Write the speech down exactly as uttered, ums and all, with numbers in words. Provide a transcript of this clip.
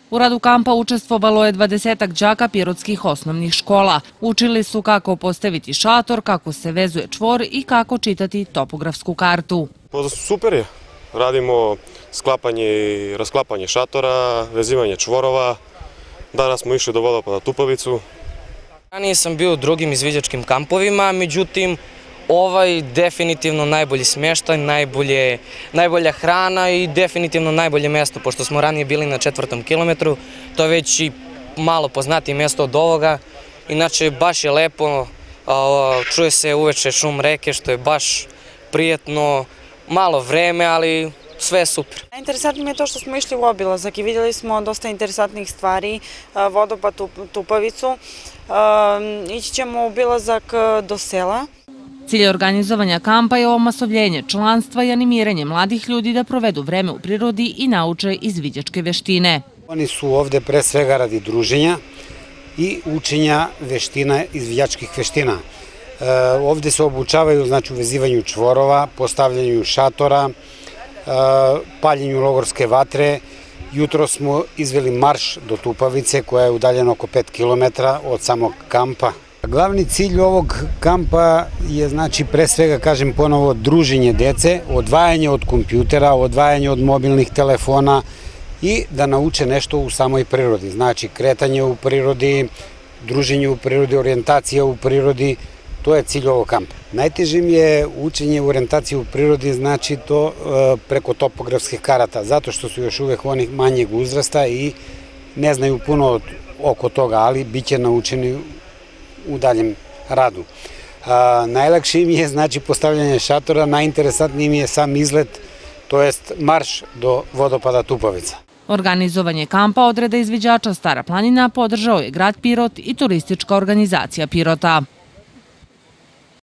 U radu kampa učestvovalo je dvadesetak đaka pirotskih osnovnih škola. Učili su kako postaviti šator, kako se vezuje čvor i kako čitati topografsku kartu. Super je. Radimo sklapanje i rasklapanje šatora, vezivanje čvorova. Danas smo išli do vodopada Tupovicu. Ranije sam bio u drugim izviđačkim kampovima, međutim, ovaj definitivno najbolji smještaj, najbolja hrana i definitivno najbolje mjesto, pošto smo ranije bili na četvrtom kilometru, to je već i malo poznatije mjesto od ovoga. Inače, baš je lepo, čuje se uveče šum reke, što je baš prijetno, malo vreme, ali sve je super. Interesantno mi je to što smo išli u obilazak i vidjeli smo dosta interesantnih stvari, vodopad Tupovicu. Ići ćemo u obilazak do sela. Cilj organizovanja kampa je omasovljenje članstva i animiranje mladih ljudi da provedu vreme u prirodi i nauče izviđačke veštine. Oni su ovde pre svega radi druženja i učenja veština, izviđačkih veština. Ovde se obučavaju znači u vezivanju čvorova, postavljanju šatora, paljenju logorske vatre. Jutro smo izveli marš do Tupovice koja je udaljena oko pet kilometara od samog kampa. Glavni cilj ovog kampa je znači pre svega, kažem ponovo, druženje dece, odvajanje od kompjutera, odvajanje od mobilnih telefona i da nauče nešto u samoj prirodi. Znači kretanje u prirodi, druženje u prirodi, orijentacija u prirodi, to je cilj ovog kampa. Najteže mi je učenje u orijentaciji u prirodi, znači to preko topografskih karata, zato što su još uvek onih manjeg uzrasta i ne znaju puno oko toga, ali bit će naučeni u daljem radu. Najlakše mi je znači postavljanje šatora, najinteresantniji mi je sam izlet, to jest marš do vodopada Tupovica. Organizovanje kampa odreda izviđača Stara planina podržao je grad Pirot i turistička organizacija Pirota.